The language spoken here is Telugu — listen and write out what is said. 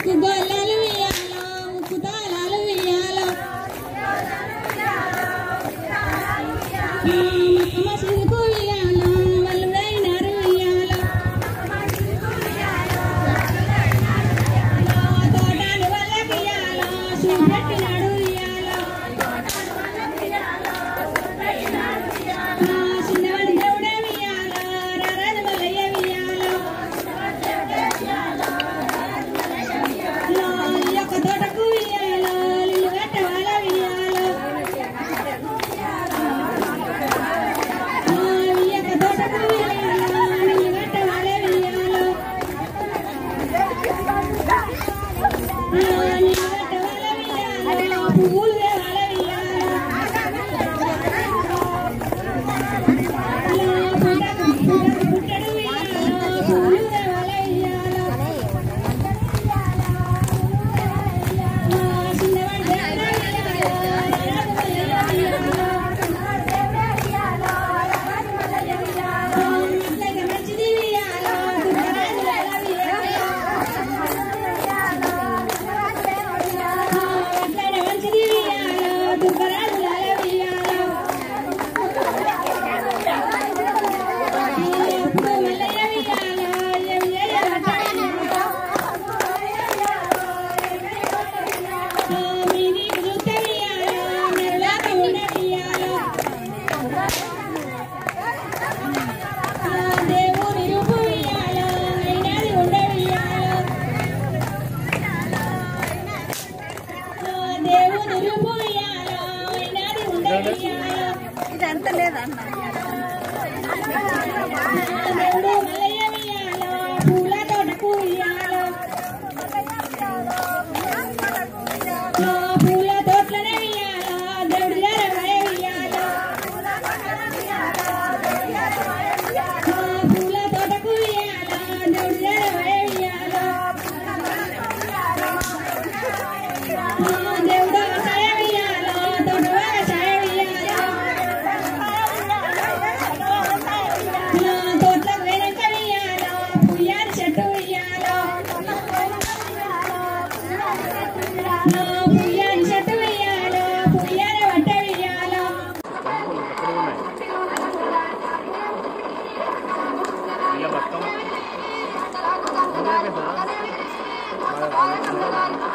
గొల్లలు ఉయ్యాలో ముక్కుతాళాలు ఉయ్యాలో మసీదుకు ఉయ్యాలో మల్లుడైనారు ఉయ్యాలో తోటాని వాళ్ళకి ఉయ్యాలో చూపెట్టినాడు ఉయ్యాలో చిన్నవాడి దేవుడే ఉయ్యాలో రారాజు మల్లయ్య ఉయ్యాలో యొక్క తోటకు ఉయ్యాలో ఇల్లు కట్టవాల ఉయ్యాలో యొక్క తోటకు ఉయ్యాలో ఇల్లు కట్టవాల ఉయ్యాలో నీళ్ళు కట్టవాల ఉయ్యాలో పువ్వులు దేవాల ఉయ్యాలో పుట్టడు ఉయ్యాలో పువ్వులు దేవాల ఉయ్యాలో చిన్నవాడి దేవుడే అట్లయితే మంచిది ఉయ్యాలో దుర్గరాజు వేళ ఉయ్యాలో అట్లయితే మంచిది ఉయ్యాలో దుర్గరాజు వేళ ఉయ్యాలో ఎప్పుడు మల్లయ్య ఉయ్యాలో ఏమి మీది చూస్తే ఉయ్యాలో మెరలాక ఉండే ఉయ్యాలో దేవుని రూపు ఉయ్యాలో అయినది ఉండే ఉయ్యాలో దేవుని రూపు ఉయ్యాలో అయినది ఉండే ఉయ్యాలో ఇదంతా లేదన్న దేవుడు మల్లయ్య ఉయ్యాలో పూల తోటకు ఉయ్యాలో పూల తోటలోనే ఉయ్యాలో దేవుడి దగ్గర ఉయ్యాలో పూల తోటకు ఉయ్యాలో దేవుడి దగ్గర ఉయ్యాలో దేవుడు సాయ ఉయ్యాలో తోటవాడ సాయ ఉయ్యాలో తోటలకు వెనక ఉయ్యాలో పుయ్యారి చెట్టు ఉయ్యాలో పుయ్యారి చెట్టు ఉయ్యాలో పుయ్యారి వట్ట ఉయ్యాలో ఇలా మొత్తం